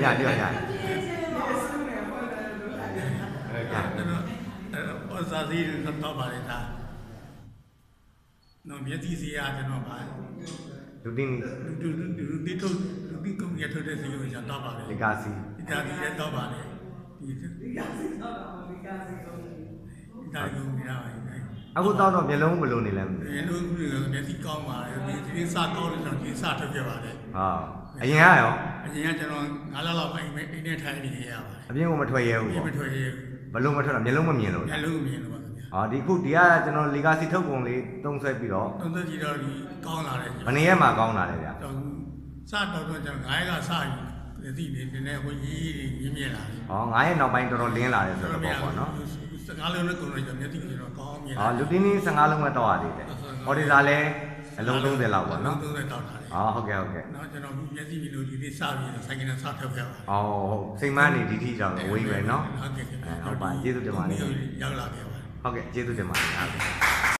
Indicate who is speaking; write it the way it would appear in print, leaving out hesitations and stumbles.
Speaker 1: dạ chưa dạ
Speaker 2: sao gì không to bà ta nó biết gì à cho nó bà
Speaker 1: lúc đi
Speaker 2: đi thôi đi công việc thôi để gì rồi to bà đấy
Speaker 1: legacy
Speaker 2: đi ra to bà đấy đi ra dùng đi ra vậy
Speaker 1: အခုတော့မျိုးလုံးမလို့နေလဲ
Speaker 2: မျိုးလုံးမျက်စိကောင်းပါတယ်ဒီစားကောင်းတယ်ဆိုဒီစားထုတ်ပြပါတယ်
Speaker 1: ဟာအရင်ကရော
Speaker 2: အရင်ကကျွန်တော်9လလောက်အိမ်နဲ့ထိုင်နေရပါတယ်
Speaker 1: အပြင်ကမထွက်ရဲဘူးပေါ့
Speaker 2: မထွက်ရဲ
Speaker 1: ဘလို့မထွက်တော့မျိုးလုံးမမြင်လို့
Speaker 2: မျိုးလုံးမြင်လို့ပါဗျာ
Speaker 1: ဟာဒီခုဒီကကျွန်တော် legacy ထုတ်ပုံလေးသုံးဆွဲပြီးတော့
Speaker 2: သုံးသက်ကြည့်တော့ဒီကောင်းလာတယ်
Speaker 1: ဘယ်နေရာမှာကောင်းလာလဲဗျာ
Speaker 2: စားတော့ကျွန်တော်9လစားဒီနေနည်းနည်းဟိုကြီးမြင်လာတယ်
Speaker 1: ဟော9ရက်နောက်ပိုင်းတော်တော်လင်းလာတယ်ဆိုတော့ပေါ့နော်
Speaker 2: 15လုံးနဲ့ကုန်တော့ကျွန်တော်မျက်စိကျွန်တော်ကောင်းမြင်လာ
Speaker 1: ဟာလူတင်းင်း15လုံးမဲ့တော့ရသေးတယ်ဟောဒီစားလဲအလုံး30လောက်ပေါ့နော်
Speaker 2: 30တောက်တာလေ
Speaker 1: ဟာဟုတ်ကဲ့နော်
Speaker 2: ကျွန်တော်မျက်စိပြီးလို့ဒီနေ့စားပြီးဆိုင်ကနေစားထုတ်ခဲ့ပါ
Speaker 1: ဟုတ်စိတ်မနေဒီထိကြောင်ဝေးပဲနော်
Speaker 2: ဟုတ်ကဲ့
Speaker 1: ဟုတ်ပါကျေးဇူးတင်ပါတယ်
Speaker 2: ရောက်လာခဲ့ပါ
Speaker 1: ဟုတ်ကဲ့ကျေးဇူးတင်ပါတယ်